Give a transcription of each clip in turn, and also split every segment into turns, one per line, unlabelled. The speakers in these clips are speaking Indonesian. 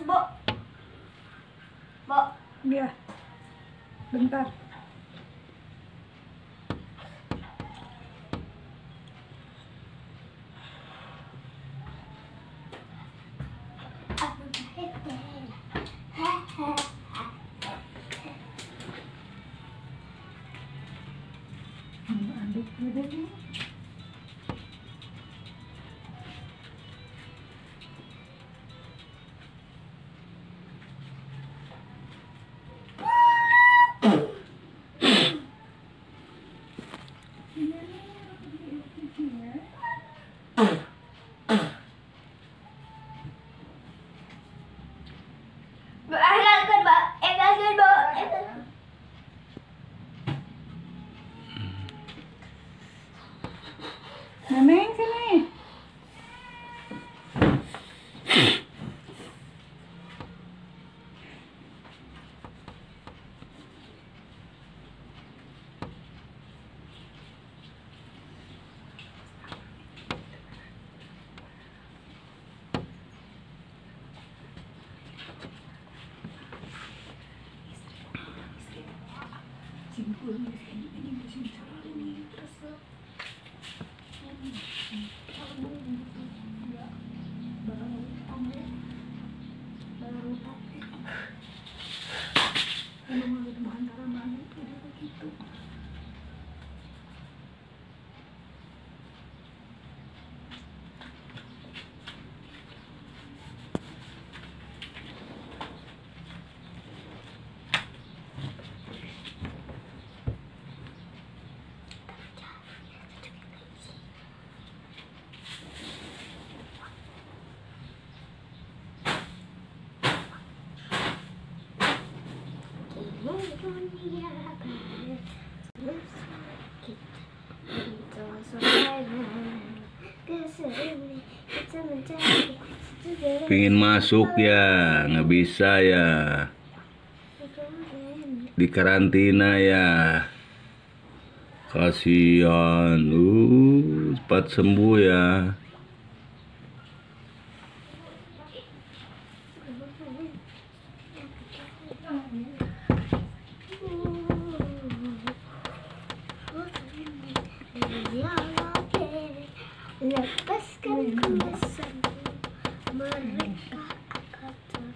Bo. Bo.
Iya. Bentar. Aduk dulu. Neneng sini. Simpul ini sini selalu nih terus.
Pingin masuk ya, nggak bisa ya. Di karantina ya. Kasihan, cepat sembuh ya.
Lepaskan kuasamu, mereka akan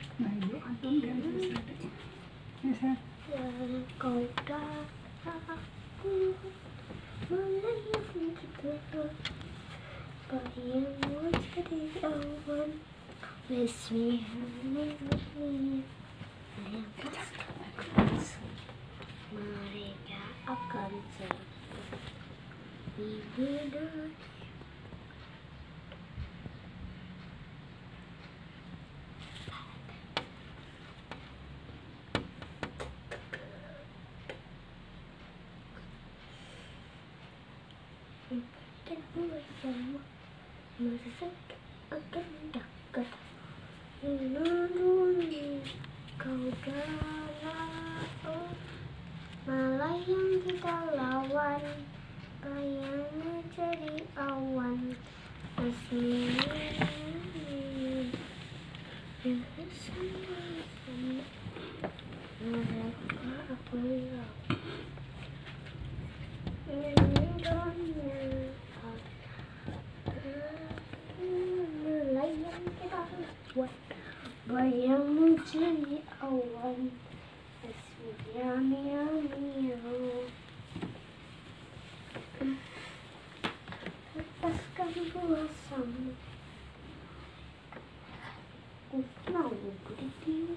kau darahku melayang kita, bayangmu jadi awan, lepaskan kuasamu, mereka akan terhibur. Dan bersama masa akan dekat, menuruni kau galau, melayang kita lawan, bayang menjadi awan, bayang menjadi awan, lepaskan kuasamu. Mau berdiri.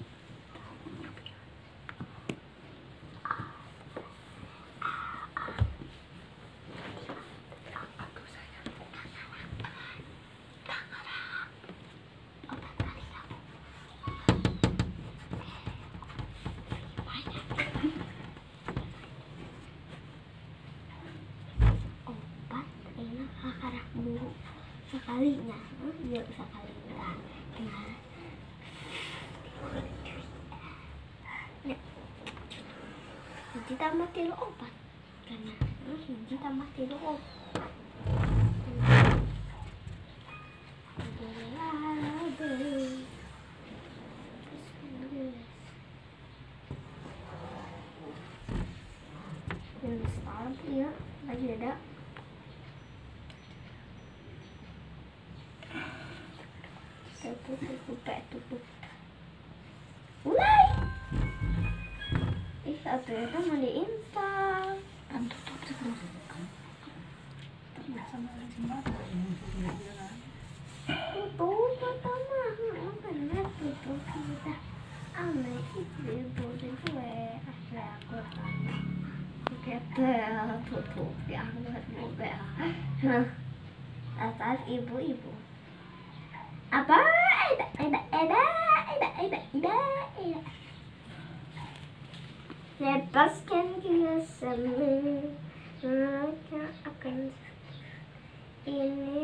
Sekalinya, yuk sekalinya. Gimana? Hiji tambah 3 obat. Karena hiji tambah 3 obat. lampu ya, lagi ada. Tutup. Mulai. Ih, ternyata mau diinstal.
Kan tutup terus. Terbiasa malah jembatan.
Tutup pertama, benar tutup kita. Aneh ibu dan gue aku tanya. Ketel tutup diangkat mobil. Atas ibu-ibu. Apa? Eda. Lepaskan kita semua. Mereka akan ini